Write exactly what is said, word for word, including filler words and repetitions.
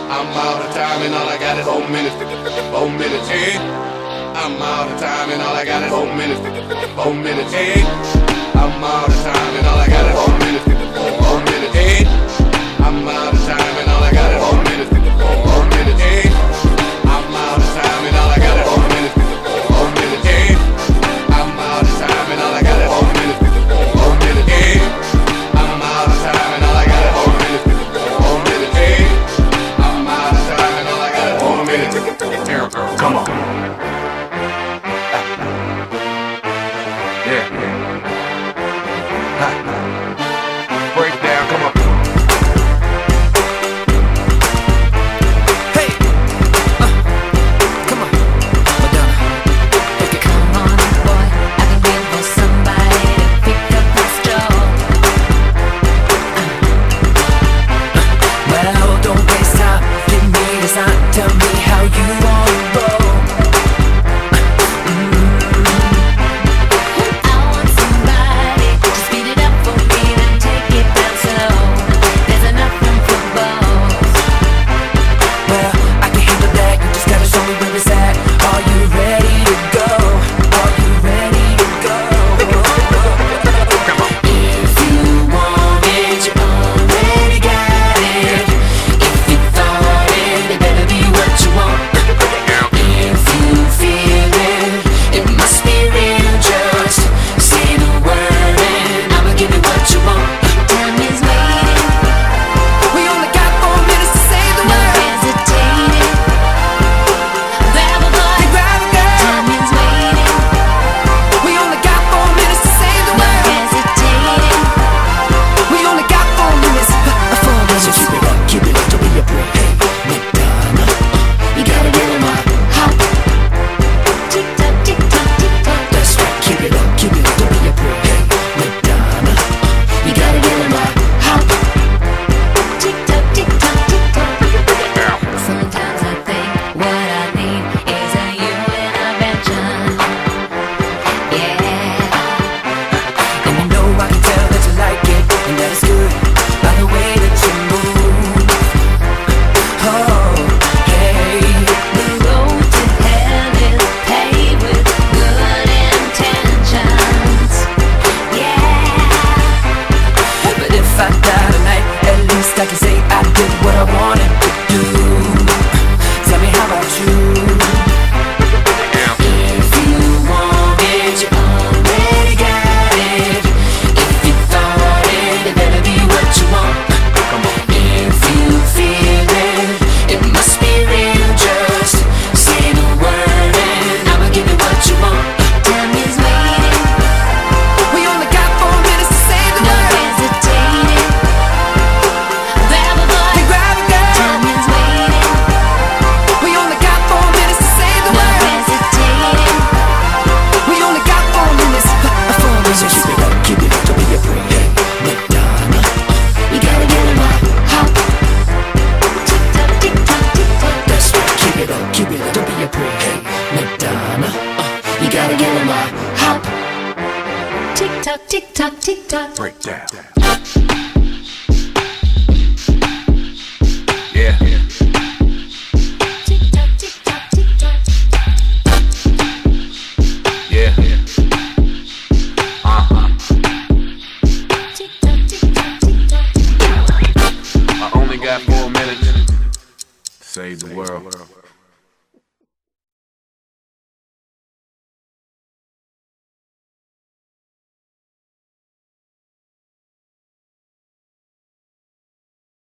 I'm out of time and all I got is four minutes. Four minutes, eh? I'm out of time and all I got is four minutes. Four minutes, eh? I'm out of time and all I got is four minutes. Four minutes, eh? I'm out of time and all I got is four minutes. Four minutes, eh? I'm out of time and all I got is four minutes. Four minutes, eh? I'm out of time and all I got is four minutes. Four minutes, eh? I'm out of time and all I got is four minutes. Four minutes, eh? I'm out of time and all I got is four minutes. Come on. Yeah. Ha. Break down, come on. Hey. Uh. Come on. Madonna. Okay. Come on, boy. I've been waiting for somebody to pick up my straw. Uh. Uh. Well, don't waste time. Give me the sign. Tell me how you want to roll. I can say I did what I wanted to do. Tell me how about you? If you want it, you already got it. If you thought it, it better be what you want. If you feel it, it must be real. Just say the word and I'ma give you what you want. Time is waiting. We only got four minutes to say the word. No hesitating. Tick tock, tick tock, tick tock. Break down. Yeah. Tick tock, tick tock, tick tock. Yeah. Uh huh. Tick tock, tick tock, tick tock. I only got four minutes to save the world.